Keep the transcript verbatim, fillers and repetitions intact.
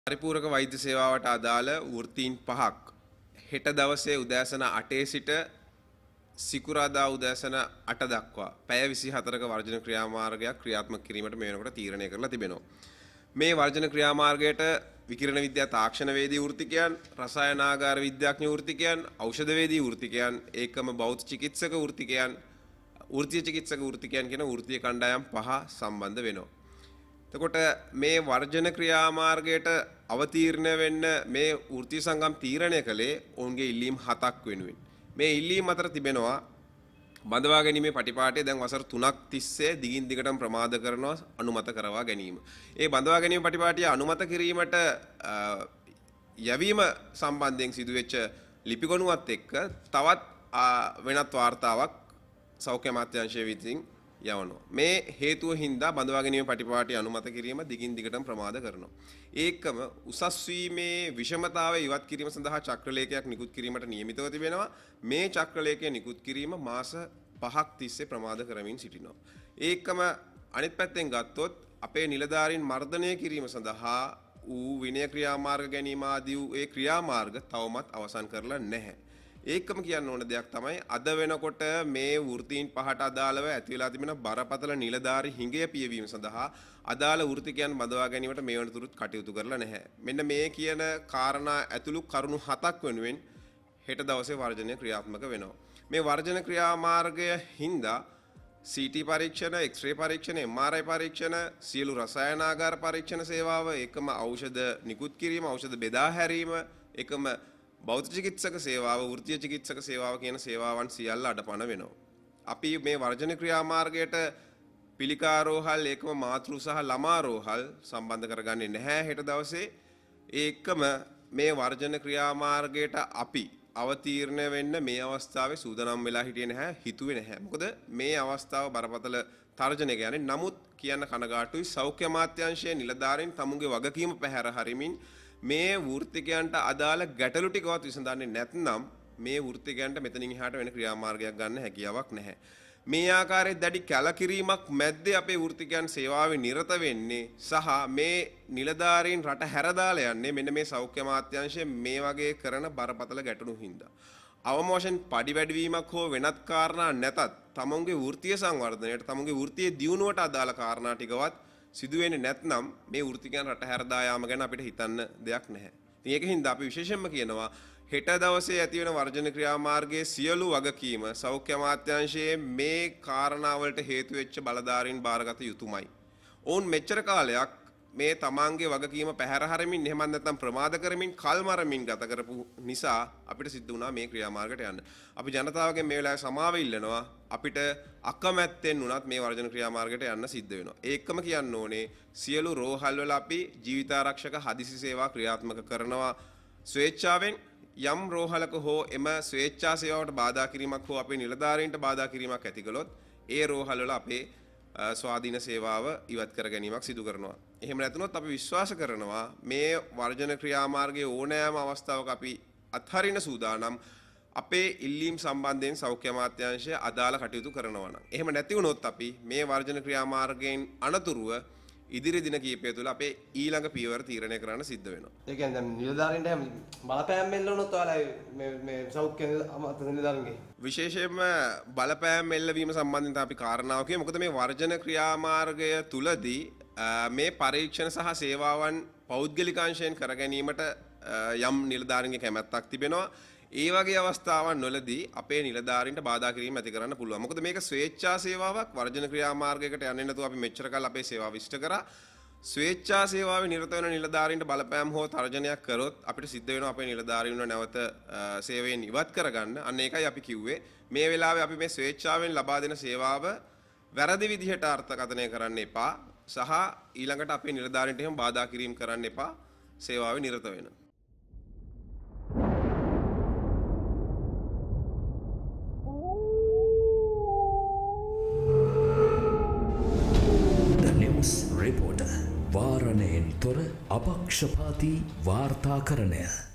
පරිපූර්ණක වෛද්‍ය සේවාවට අදාළ වෘත්තීන් පහක් හෙට දවසේ උදෑසන අටේ සිට සිකුරාදා උදෑසන අට දක්වා පැය විසිහතරක වර්ජන ක්‍රියාමාර්ගයක් ක්‍රියාත්මක කිරීමට මේ වෙනකොට තීරණය කරලා තිබෙනවා. මේ වර්ජන ක්‍රියාමාර්ගයට විකිරණ විද්‍යා තාක්ෂණ වේදී වෘත්තිකයන්, රසායනාගාර විද්‍යාඥ වෘත්තිකයන්, ඖෂධ වේදී වෘත්තිකයන්, ඒකම බෞද්ධ චිකිත්සක වෘත්තිකයන්, වෘත්තීය චිකිත්සක වෘත්තිකයන් කියන වෘත්තීය කණ්ඩායම් පහ සම්බන්ධ වෙනවා. එතකොට මේ වර්ජන ක්‍රියාමාර්ගයට අවතීර්ණ වෙන්න මේ වෘත්තීය සංගම් තීරණය කළේ ඔවුන්ගේ ඉල්ලීම් හතක් වෙනුවෙන්. මේ ඉල්ලීම් අතර තිබෙනවා බඳවා ගැනීමේ පටිපාටිය දැන් වසර තුනක් තිස්සේ දිගින් දිගටම ප්‍රමාද කරනවා අනුමත කරවා ගැනීම. ඒ බඳවා ගැනීම පටිපාටිය අනුමත කිරීමට යැවීම සම්බන්ධයෙන් සිදුවෙච්ච ලිපිගොනුවත් එක්ක තවත් වෙනත් වාර්තාවක් සෞඛ්‍ය අමාත්‍යාංශය විසින් යවනවා. මේ හේතුව හින්දා බඳවා ගැනීම පටිපාටිය අනුමත කිරීම දිගින් දිගටම ප්‍රමාද කරනවා. ඒකම උසස් වීමේ විෂමතාවය ඉවත් කිරීම සඳහා චක්‍රලේඛයක් නිකුත් කිරීමට නියමිතව තිබෙනවා. මේ චක්‍රලේඛය නිකුත් කිරීම මාස පහක් තිස්සේ ප්‍රමාද කරමින් සිටිනවා. ඒකම අනිත් පැත්තෙන් ගත්තොත් අපේ නිලධාරීන් මර්ධනය කිරීම සඳහා ඌ විනය ක්‍රියාමාර්ග ගැනීම ආදී වූ ඒ ක්‍රියාමාර්ග තවමත් අවසන් කරලා නැහැ. ඒකම කියන්න ඕන දෙයක් තමයි අද වෙනකොට මේ වෘත්තීන් පහට අදාළව ඇති වෙලා තිබෙන බරපතල නිලධාරී හිඟය පියවීම සඳහා අදාළ වෘත්තිකයන් බඳවා ගැනීමට මේ වනතුරුත් කටයුතු කරලා නැහැ. මෙන්න මේ කියන කාරණා ඇතුළු කරුණු හතක් වෙනුවෙන් හෙට දවසේ වර්ජනය ක්‍රියාත්මක වෙනවා. මේ වර්ජන ක්‍රියාමාර්ගය හින්දා සී ටී පරීක්ෂණ, එක්ස්රේ පරීක්ෂණ, එම් ආර් ආයි පරීක්ෂණ, සියලු රසායනාගාර පරීක්ෂණ සේවාව, එකම ඖෂධ නිකුත් කිරීම, ඖෂධ බෙදා හැරීම, එකම බෞද්ධ චිකිත්සක සේවාව, වෘත්තීය චිකිත්සක සේවාව කියන සේවාවන් සියල්ල අඩපණ වෙනවා. අපි මේ වර්ජන ක්‍රියාමාර්ගයට පිළිකා රෝහල්, ඒකම මාතෘ සහ ළමා රෝහල් සම්බන්ධ කරගන්නේ නැහැ හෙට දවසේ. ඒකම මේ වර්ජන ක්‍රියාමාර්ගයට අපි අවතීර්ණ වෙන්න මේ අවස්ථාවේ සූදානම් වෙලා හිටියේ නැහැ, හිතුවේ නැහැ. මොකද මේ අවස්ථාව බරපතල තර්ජනයක යන්නේ. නමුත් කියන්න කනගාටුයි සෞඛ්‍ය අමාත්‍යාංශයේ නිලධාරීන් තමුන්ගේ වගකීම පැහැර හරිමින් මේ වෘත්තිකයන්ට අදාළ ගැටලු ටිකවත් විසඳන්නේ නැත්නම් මේ වෘත්තිකයන්ට මෙතනින් එහාට වෙන ක්‍රියාමාර්ගයක් ගන්න හැකියාවක් නැහැ. මේ ආකාරයේ දැඩි කැලකිරීමක් මැද්දේ අපේ වෘත්තිකයන් සේවාවේ නිරත වෙන්නේ සහ මේ නිලධාරීන් රට හැරදාලා යන්නේ මෙන්න මේ සෞඛ්‍ය අමාත්‍යාංශයේ මේ වගේ කරන බරපතල ගැටලු හින්දා. අවම වශයෙන් පඩි වැඩිවීමක් හෝ වෙනත් කාරණා නැතත් තමුන්ගේ වෘත්තීය සංවර්ධනයට, තමුන්ගේ වෘත්තීය දියුණුවට අදාළ කාරණා ටිකවත් සිදු වෙන්නේ නැත්නම් මේ වෘත්තිකයන් රට හැරදා යාම ගැන අපිට හිතන්න දෙයක් නැහැ. ඉතින් ඒකින්ද අපි විශේෂයෙන්ම කියනවා හෙට දවසේ ඇති වෙන වර්ජන ක්‍රියාමාර්ගයේ සියලු වගකීම සෞඛ්‍ය අමාත්‍යාංශයේ මේ කාරණාවලට හේතු වෙච්ච බලධාරීන් බාරගත යුතුමයි. ඔවුන් මෙච්චර කාලයක් මේ තමාන්ගේ වගකීම පැහැර හරමින් එහෙම නැත්නම් ප්‍රමාද කරමින් කල් මරමින් ගත කරපු නිසා අපිට සිද්ධ වුණා මේ ක්‍රියාමාර්ගයට යන්න. අපි ජනතාවගෙන් මේ වෙලාවේ සමාව ඉල්ලනවා. අපිට අකමැත්තෙන් වුණත් මේ වර්ජන ක්‍රියාමාර්ගයට යන්න සිද්ධ වෙනවා. ඒකම කියන්න ඕනේ සියලු රෝහල් වල අපි ජීවිතාරක්ෂක හදිසි සේවා ක්‍රියාත්මක කරනවා ස්වේච්ඡාවෙන්. යම් රෝහලක හෝ එම ස්වේච්ඡා සේවාවට බාධා කිරීමක් හෝ අපේ නිලධාරීන්ට බාධා කිරීමක් ඇති කළොත් ඒ රෝහල් වල අපේ ස්වාධීන සේවාව ඉවත් කර ගැනීමක් සිදු කරනවා. එහෙම නැතුනොත් අපි විශ්වාස කරනවා මේ වර්ජන ක්‍රියාමාර්ගයේ ඕනෑම අවස්ථාවක අපි අත්හරින සූදානම් අපේ ඉල්ලීම් සම්බන්ධයෙන් සෞඛ්‍ය අමාත්‍යාංශය අදාළ කටයුතු කරනවා නම්. එහෙම නැති වුණොත් අපි මේ වර්ජන ක්‍රියාමාර්ගයෙන් අනතුරුව ඉදිරි දින කිහිපය තුළ අපේ ඊළඟ පියවර තීරණය කරන්න සිද්ධ වෙනවා. ඒ කියන්නේ දැන් නිලධාරීන්ට බලපෑම් එල්ල වුණොත් ඔයාලා මේ මේ සෞඛ්‍ය අමාත්‍ය නිලධාරීන්ගේ විශේෂයෙන්ම බලපෑම් එල්ලවීම සම්බන්ධයෙන් අපි කාරණාව කියමු. මොකද මේ වර්ජන ක්‍රියාමාර්ගය තුලදී මේ පරීක්ෂණ සහ සේවාවන් පෞද්ගලිකාංශයෙන් කර ගැනීමට යම් නිලධාරීන්ගේ කැමැත්තක් තිබෙනවා. ඒ වගේ අවස්ථාවන් වලදී අපේ නිලධාරීන්ට බාධා කිරීම ඇති කරන්න පුළුවන්. මොකද මේක ස්වේච්ඡා සේවාවක්. වර්ජන ක්‍රියාමාර්ගයකට යන්නේ නැතුව අපි මෙච්චර කල් අපේ සේවාව ඉෂ්ට කරා. ස්වේච්ඡා සේවාවේ නිරත වෙන නිලධාරීන්ට බලපෑම් හෝ තර්ජනයක් කරොත් අපිට සිද්ධ වෙනවා අපේ නිලධාරීන්ව නැවත සේවයෙන් ඉවත් කරගන්න. අන්න ඒකයි අපි කිව්වේ මේ වෙලාවේ අපි මේ ස්වේච්ඡාවෙන් ලබා දෙන සේවාව වැරදි විදිහට අර්ථකථනය කරන්න එපා. සහ ඊළඟට අපේ නිලධාරීන්ට එහෙම බාධා කිරීම කරන්න එපා. සේවාවේ නිරත වෙන. රිපෝටර් වාරණයෙන් තොර අපක්ෂපාතී වාර්තාකරණය